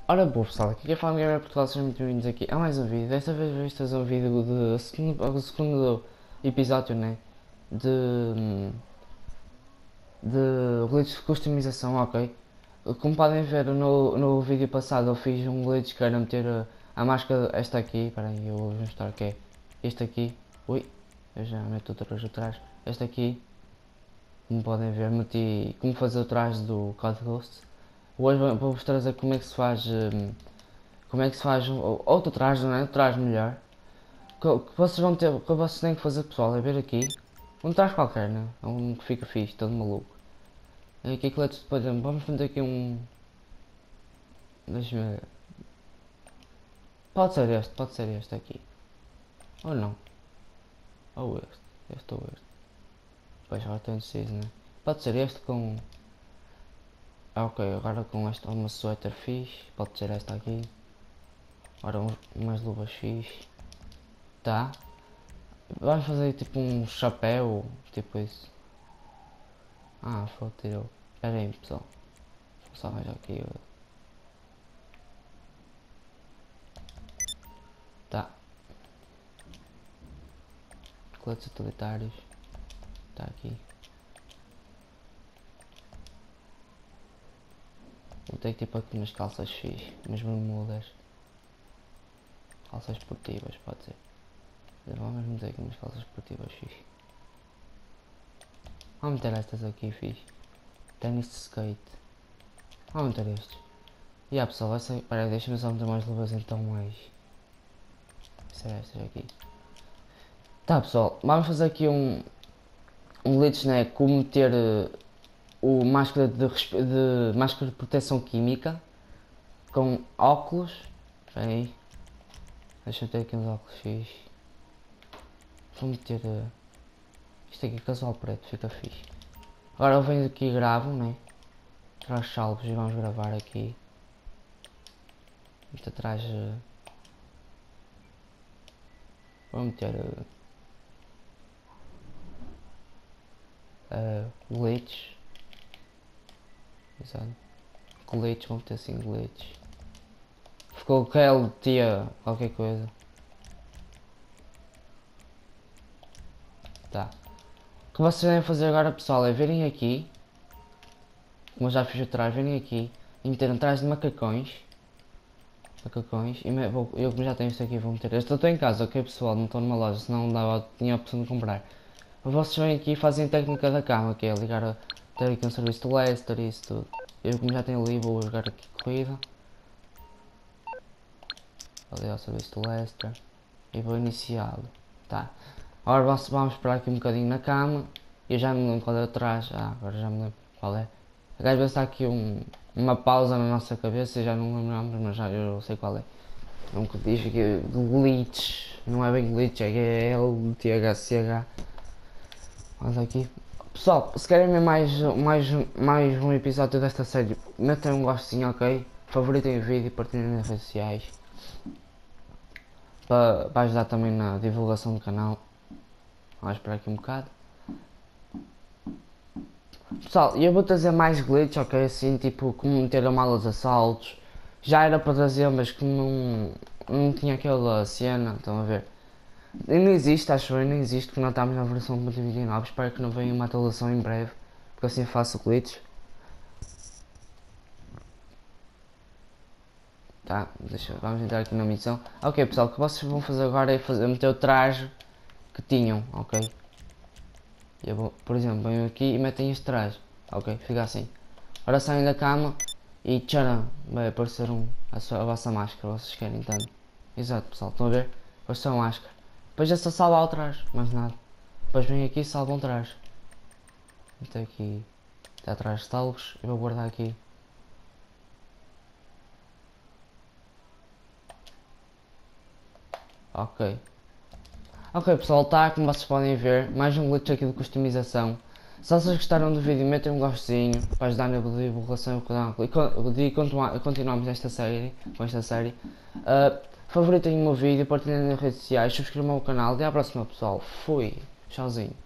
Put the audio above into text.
Ora boa pessoal, aqui é Fala Gamer Portugal, sejam muito bem-vindos aqui a mais um vídeo. Desta vez vou trazer um vídeo do segundo episódio, né? De glitch de customização, ok? Como podem ver no vídeo passado eu fiz um glitch que era meter a máscara, esta aqui, para aí eu vou mostrar que é este aqui. Ui, eu já meto outra vez atrás. Este aqui, como podem ver, meti como fazer o traje do Code Ghost. Hoje vou-vos trazer como é que se faz. Como é que se faz outro traje, não é? Outro traje melhor. Que vocês vão ter, que vocês têm que fazer, pessoal, é ver aqui. Um traje qualquer, né? Um que fica fixe, todo maluco. E aqui que depois, vamos meter aqui um. Deixa-me ver. Pode ser este aqui. Ou não. Ou este. Este ou este. Pois agora estou indeciso, né? Pode ser este com. Ah, ok, agora com esta uma suéter fixe. Pode ser esta aqui. Agora umas luvas fixe. Tá. Vamos fazer tipo um chapéu, tipo isso. Ah, foi tirou. Espera aí, pessoal. Vou só arranjar aqui. Tá. Coletes utilitários. Tá aqui. Vou ter tipo aqui umas calças fixe. Umas bermudas. Calças esportivas, pode ser. Vamos meter aqui umas calças esportivas fixe. Vamos meter estas aqui fixe. Ténis de skate. Vamos meter estes. E yeah, pessoal, vai ser. Pera, deixa-me só meter mais luvas então mais. Vai ser estas aqui. Tá pessoal, vamos fazer aqui um glitch, né? Como meter o máscara máscara de proteção química com óculos. Espera aí. Deixa eu ter aqui uns óculos fixe. Vou meter isto aqui casual preto, fica fixe. Agora eu venho aqui e gravo, né? Traz salvos e vamos gravar aqui. Isto atrás. Vou meter glitch. Exato. Glitch, vamos meter assim glitch. Ficou aquele tia qualquer coisa. Tá. O que vocês devem fazer agora, pessoal, é virem aqui. Como eu já fiz atrás, virem aqui e meter atrás de macacões. Macacões. E eu como já tenho isto aqui vou meter. Eu estou em casa, ok pessoal? Não estou numa loja, senão não dava, tinha a opção de comprar. Vocês vêm aqui e fazem a técnica da cama, que é ligar a ter aqui um serviço de Leicester e isso tudo. Eu como já tenho ali vou jogar aqui corrida. Ali ao serviço de Leicester. E vou iniciá-lo. Tá. Agora vamos esperar aqui um bocadinho na cama. Eu já me lembro qual é o traje. Ah, agora já me lembro qual é. Às vezes está aqui uma pausa na nossa cabeça e já não lembramos, mas já eu sei qual é. É um que diz aqui glitch. Não é bem glitch, é LTHCH. Vamos aqui. Pessoal, se querem ver mais um episódio desta série, metem um gostinho, ok? Favoritem o vídeo e partilhem nas redes sociais. Para ajudar também na divulgação do canal. Vamos esperar aqui um bocado. Pessoal, eu vou trazer mais glitch, ok? Assim, tipo, como meter a mala de assaltos. Já era para trazer, mas que não tinha aquela cena, estão a ver? Ainda existe, acho eu, ainda existe, porque não estamos na versão 1.29. Espero que não venha uma atualização em breve, porque assim faço glitch. Tá, vamos entrar aqui na missão. Ok pessoal, o que vocês vão fazer agora é meter o traje que tinham, ok? Eu vou, por exemplo, venho aqui e metem este traje, ok? Fica assim. Agora saem da cama e tcharam, vai aparecer a vossa máscara, vocês querem tanto. Exato pessoal, estão a ver? Apareceu a máscara. Depois é só salvar o traje, mais nada. Depois vem aqui e salvam o traje. Então aqui, está atrás de salvos, eu vou guardar aqui. Ok. Ok pessoal, está como vocês podem ver, mais um glitch aqui de customização. Se vocês gostaram do vídeo, metem um gostinho para ajudar na divulgação e continuamos esta série, com esta série. Favoritem o meu vídeo, partilhem nas redes sociais, subscrevam o canal e até à próxima pessoal. Fui, tchauzinho.